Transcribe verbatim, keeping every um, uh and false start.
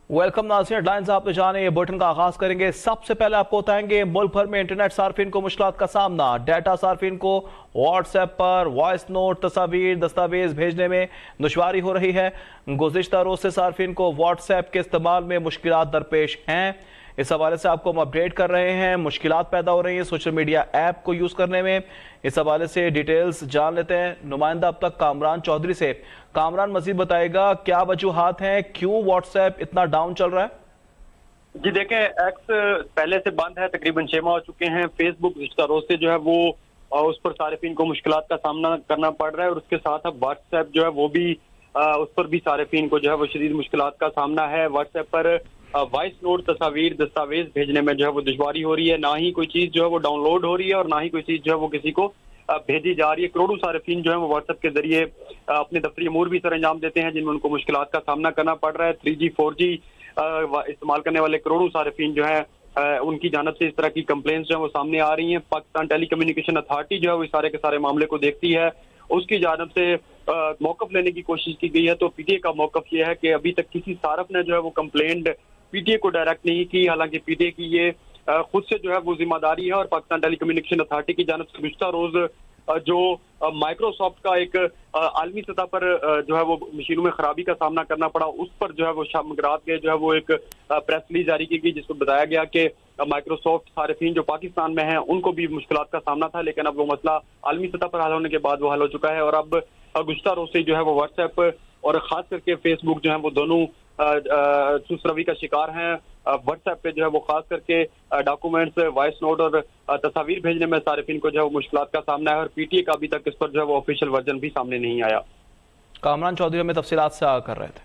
Welcome नाज़रीन, headlines आपने जाने ये बुलेटिन का आगाज करेंगे। सबसे पहले आपको बताएंगे मुल्क भर में इंटरनेट सार्फिन को मुश्किलात का सामना। डाटा सार्फिन को व्हाट्सएप पर वॉइस नोट, तस्वीर, दस्तावेज भेजने में दुश्वारी हो रही है। गुज़िश्ता रोज से सार्फिन को व्हाट्सएप के इस्तेमाल में मुश्किलात दरपेश हैं। इस हवाले से आपको हम अपडेट कर रहे हैं। मुश्किलात पैदा हो रही है सोशल मीडिया ऐप को यूज करने में। इस हवाले से डिटेल्स जान लेते हैं नुमाइंदा अब तक कामरान चौधरी से। कामरान मजीद बताएगा क्या वजूहात हैं, क्यों व्हाट्सएप इतना डाउन चल रहा है? जी देखें, एक्स पहले से बंद है, तकरीबन छह माह हो चुके हैं। फेसबुक गुज़िश्ता रोज से जो है वो उस पर सारिफिन को मुश्किलात का सामना करना पड़ रहा है और उसके साथ अब व्हाट्सएप जो है वो भी उस पर भी सारिफिन को जो है वो शदीद मुश्किलात का सामना है। व्हाट्सएप पर वॉइस नोट, तस्वीर, दस्तावेज भेजने में जो है वो दुश्वारी हो रही है। ना ही कोई चीज जो है वो डाउनलोड हो रही है और ना ही कोई चीज जो है वो किसी को भेजी जा रही है। करोड़ों सारिफिन जो है वो व्हाट्सएप के जरिए अपने दफ्तरी अमूर भी सर अंजाम देते हैं जिनमें उनको मुश्किलात का सामना करना पड़ रहा है। थ्री जी फोर जी इस्तेमाल करने वाले करोड़ों सारिफिन जो है उनकी जानब से इस तरह की कंप्लेंट्स जो है वो सामने आ रही हैं। पाकिस्तान टेली कम्युनिकेशन अथॉरिटी जो है वो सारे के सारे मामले को देखती है, उसकी जानब से मौकफ लेने की कोशिश की गई है। तो पीटीए का मौकफ ये है कि अभी तक किसी सारफ ने जो है वो कंप्लेंट पीटीए को डायरेक्ट नहीं की। हालांकि पीटीए की ये खुद से जो है वो जिम्मेदारी है और पाकिस्तान टेली कम्युनिकेशन अथॉरिटी की जानब से गुज़िश्ता रोज जो माइक्रोसॉफ्ट का एक आलमी सतह पर जो है वो मशीनों में खराबी का सामना करना पड़ा, उस पर जो है वो शामगरात के जो है वो एक प्रेस रिलीज जारी की गई जिसमें बताया गया कि माइक्रोसॉफ्ट सारिफिन जो पाकिस्तान में हैं उनको भी मुश्किलात का सामना था, लेकिन अब वो मसला आलमी सतह पर हल होने के बाद वो हल हो चुका है। और अब गुज़िश्ता रोज से जो है वो व्हाट्सएप और खास करके फेसबुक जो है वो दोनों सुसरवी का शिकार हैं। व्हाट्सएप पे जो है वो खास करके डॉक्यूमेंट्स, वॉइस नोट और तस्वीर भेजने में सारिफिन को जो है वो मुश्किलात का सामना है और पीटीए का अभी तक इस पर जो है वो ऑफिशियल वर्जन भी सामने नहीं आया। कामरान चौधरी हमें तफसीलात से आगाह कर रहे थे।